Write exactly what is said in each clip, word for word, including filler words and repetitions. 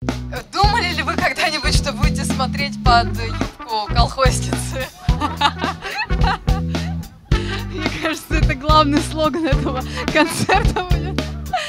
Думали ли вы когда-нибудь, что будете смотреть под юбку колхозницы? Мне кажется, это главный слоган этого концерта будет.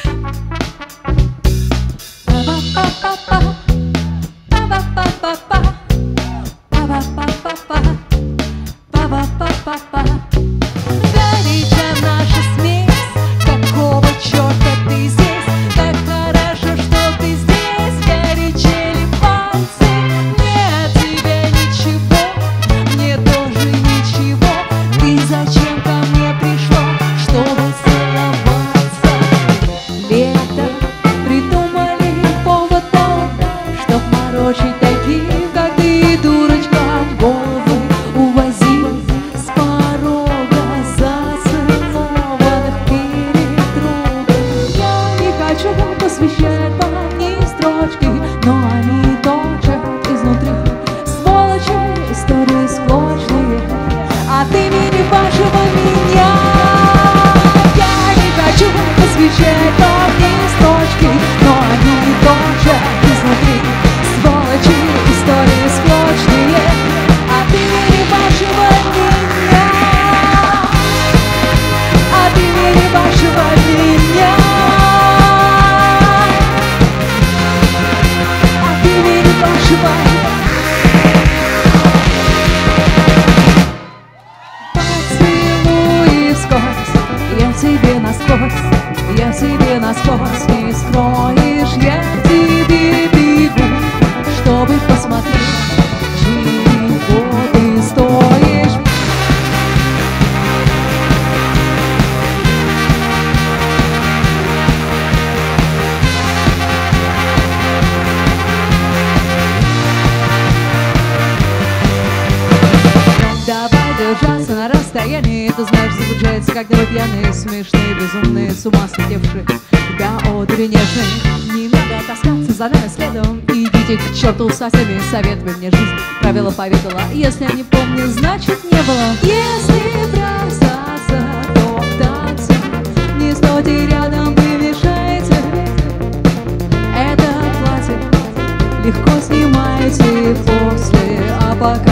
Горяча наша смесь, какого черта ты здесь? Так хорошо, что ты здесь, горячели пальцы. Нет тебе ничего, мне тоже ничего. Ты зачем ко мне пришла, чтобы целоваться? Лето придумали повод том, чтоб морочить таких, как ты, дурочкам головы увозить с порога зацелованных перед трубой. Я не хочу посвящать вам ни строчки, но они точат изнутри сволочи, истории склочные от имени вашего меня. Я не хочу посвящать вам ни строчки, но они точат изнутри сволочи, истории склочные от имени вашего меня, от имени вашего меня, от имени вашего. Поцелуй вскользь, я тебе насквозь, я тебе насквозь не скроешь, я тебе бегу, чтобы посмотреть, чего ты стоишь. Давай держаться на расстоянии, ты знаешь, случается, когда вы пьяные, смешные, безумные, с ума слетевшие, тебя одури нежные. Не надо таскаться за нами следом, идите к черту со всеми советами, мне жизнь правила поведала. Если я не помню, значит не было. Если бросаться, то в танце, не стойте рядом, вы мешаете. Это платье легко снимаете после, а пока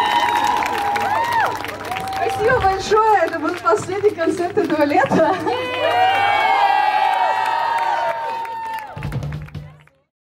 Спасибо большое, это был последний концерт этого лета.